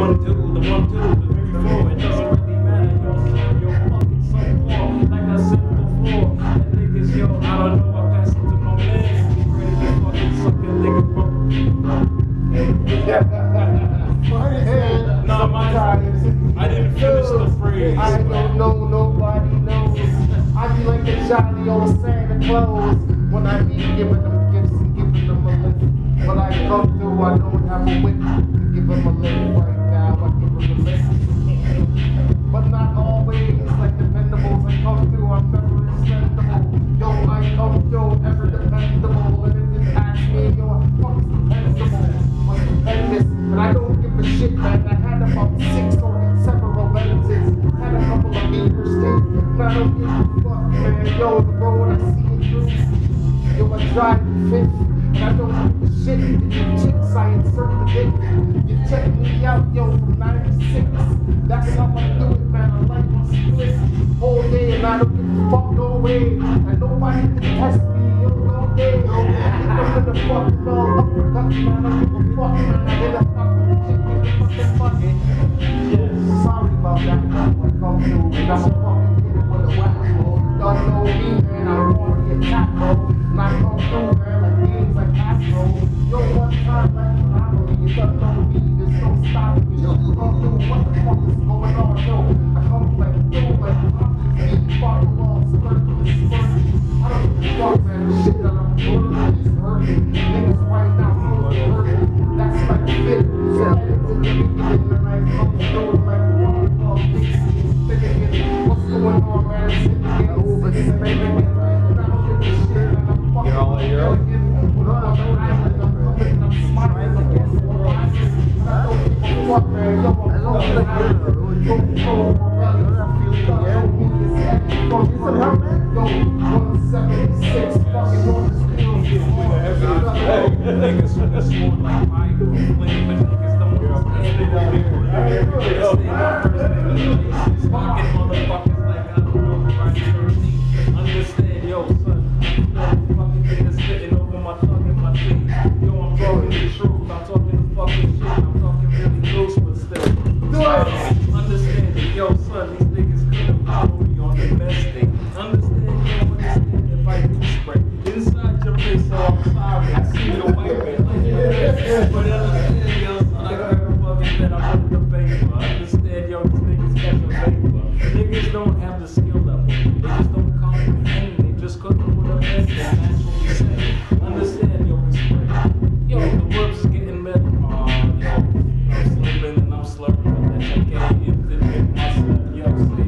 2, the 1, 2, the 3, 4. It doesn't really matter, yo, son, yo, fucking so far. Like I said before, that niggas, yo, I don't know, I pass it to my man. He ready to fucking suck that nigga, bro. No, I didn't finish the phrase. I don't know, nobody knows. I be like a jolly old Santa Claus when I be giving them gifts and giving them a lift. When I come through, I don't have a whip to give them a lift right now. I give them a lift, but not always. Like dependables, I come through, I'm never expendable. Yo, I come through, ever dependable. And if you ask me, yo, I'm fucking dependable. I'm stupendous, but I don't give a shit, man. I had about 6 or several relatives, had a couple of neighbors too, and I don't give a fuck, man. Yo, the road I see it through. Yo, I drive the fifth, and I don't give a shit. If you chicks, I insert the dick. You check me out, yo, from 9 to 6. That's how I do it, man. I like my split all day, and I don't give a fuck no way. And nobody can test me, yo, all day. Yo, I'm in the fucking all uppercut, man. I don't give a fuck, man. I hit a fucking chick with the fucking bucket. Yeah, sorry about that, man. I come through, and I'm a fucking hit it with a whack, bro. Don't know me, man. I'm already attacked, bro. And I come through, man, like games like Astro. Yo, one time, like Monopoly, you don't know me, there's no stopping me. Yo, come through, what the fuck is going on, yo? I come like, yo, like, fuck the wall, skirt to the skirt. I don't give a fuck, man. The shit that I'm doing is hurting. Niggas right now, I'm hurting. That's like a fit. So, and I come through, like, what's going on, man? You're all at your own? Niggas from the school like Michael, playing but niggas don't understand it. Fucking motherfuckers like I don't know Friday 13th. Understand, yo, son, fucking niggas spitting over my tongue and my teeth. Yo, I'm talking the truth, I'm talking the fucking shit, I'm talking really loose, but still. Understand it, yo, son, these niggas couldn't follow me on the best thing. Understand, yo, understand if I do spray inside your face, so I'm sorry. I see the white man like that. But understand, yo, son, I grab a fucking bed, I put the paper. Understand, yo, these niggas catch a vapor. Niggas don't have the skill level. They just don't comprehend. They just couldn't put a bed and that's what we say. Understand, yo, we spray. Yo, the words is getting better. Yo, I'm slipping and I'm slurping. That check ain't instant with myself. Yo, see.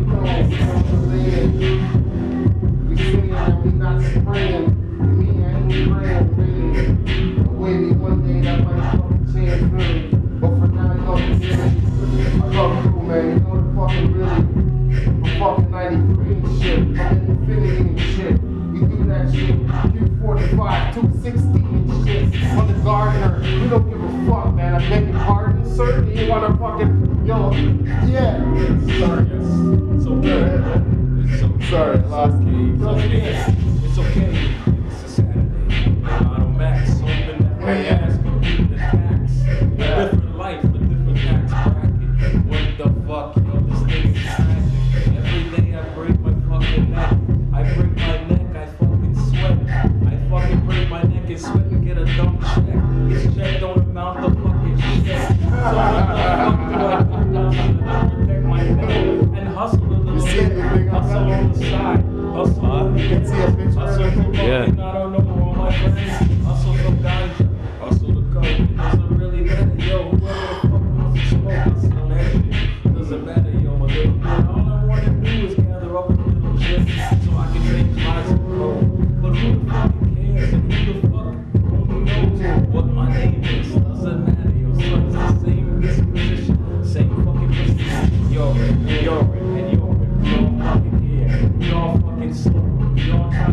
We saying that we not spraying. Me and we praying, really. Maybe one day that might fucking change, really. But for now, yo, I come through, man. You know the fucking really. I'm fucking 93 and shit. I'm in Infinity and shit. We do that shit. Q45, 260 and shit. On the Gardner. We don't give a fuck, man. I beg your pardon, sir. You wanna fucking, yo, yeah. Sorry, it's okay. It's okay. Sorry, It's okay. It's okay. It's a Saturday. Auto Max, open that ass, go get the tax. A different life, a different tax bracket. What the fuck, yo? This thing is tragic. Every day I break my fucking neck. I break my neck, I fucking sweat. I fucking break my neck and sweat and get a dumb check. This check don't amount to fucking shit. So what the fuck do I do now so that I protect my neck and hustle a little bit? Hustle on the side. Hustle. You can see a picture. Hustle for fucking, I don't know, all my friends. Hustle for ganja. Hustle the coke. It doesn't really matter, yo. Whoever the fuck wants to smoke, hustle that shit. Doesn't matter, yo. A little bit. All I want to do is gather up a little shit so I can change lives and grow. But who the fucking cares? And who the fuck only knows what my name is? Doesn't matter, yo. Son, it's the same disposition. Same fucking business. You're it, and you're it, and you're it. We all fucking here. We all fucking slow. We all try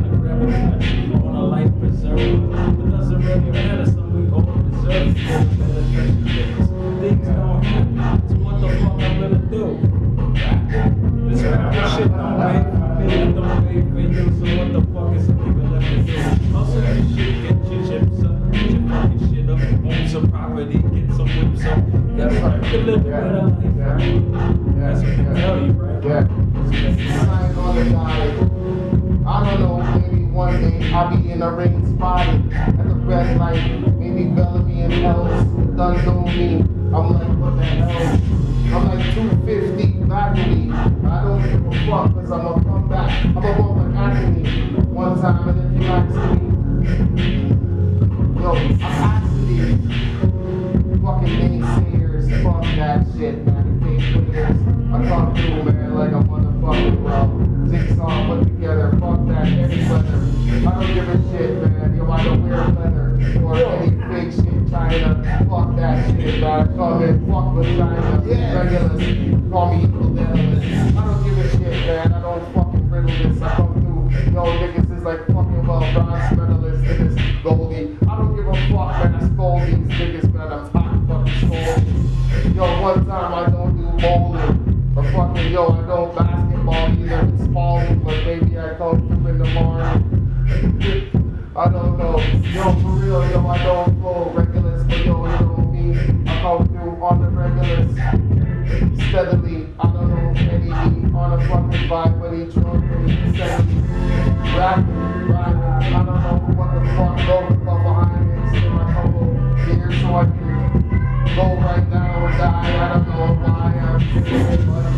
That's You right. can live a better life, right? That's what they tell you, right? Yeah. Sign on the dotted. I don't know, maybe one day I'll be in a ring spotted at the red light. Maybe Bellamy and Ellis done know me. I'm like, what the hell? I'm like 250 faculty. I don't give a fuck because I'm gonna come back. I'm gonna go like Anthony one time, and if you ask me, yo, I'm asking these fucking naysayers, fuck that shit, man. Fake players. I come through, man, like a motherfucking jigsaw put together. Fuck that, any weather. I don't give a shit, man. Yo, I don't wear leather or any fake shit, China. Fuck that shit, man. I come in, fuck with China. Regulars, call me evil devilish. I don't give a shit, man. I don't fucking riddle this. I come through, yo, niggas is like fucking bronze medalist in this Goldie. I don't give a fuck, man. I scold these niggas, man. I'm hot fucking scolding. Yo, one time I don't do bowling. Or fucking, yo, I don't basketball either. It's Spalding, but maybe I come through in the morning. I don't know. Yo, for real, yo, I don't flow regulars, but yo, you know me. I come through on the regulars. Steadily, I don't know any on a fucking vibe when he drunk and he steadily rapping. I don't know what the fuck goes behind me. It's in my couple years so I can go right now or die. I don't know why I'm doing it, but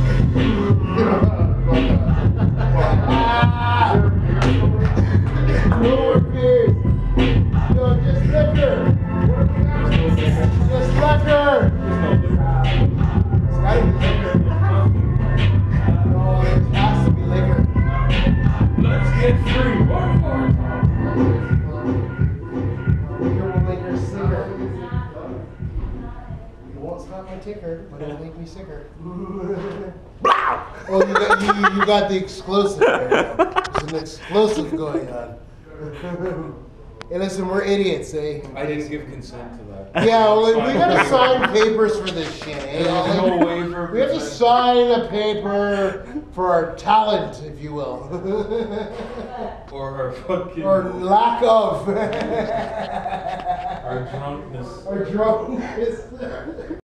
yo, just liquor. Just liquor. It's gotta be liquor. No, there has to be liquor. Let's get free. One more time. Liquor sicker. You won't stop my ticker, but it'll make me sicker. Oh, you got the exclusive there. There's an exclusive going on. Hey, listen, we're idiots, eh? I didn't give consent to that. Yeah, well, we gotta sign papers for this shit, eh? There's no waiver. We have to sign a paper for our talent, if you will. Or our fucking. Or lack of. Our drunkenness. Our drunkenness.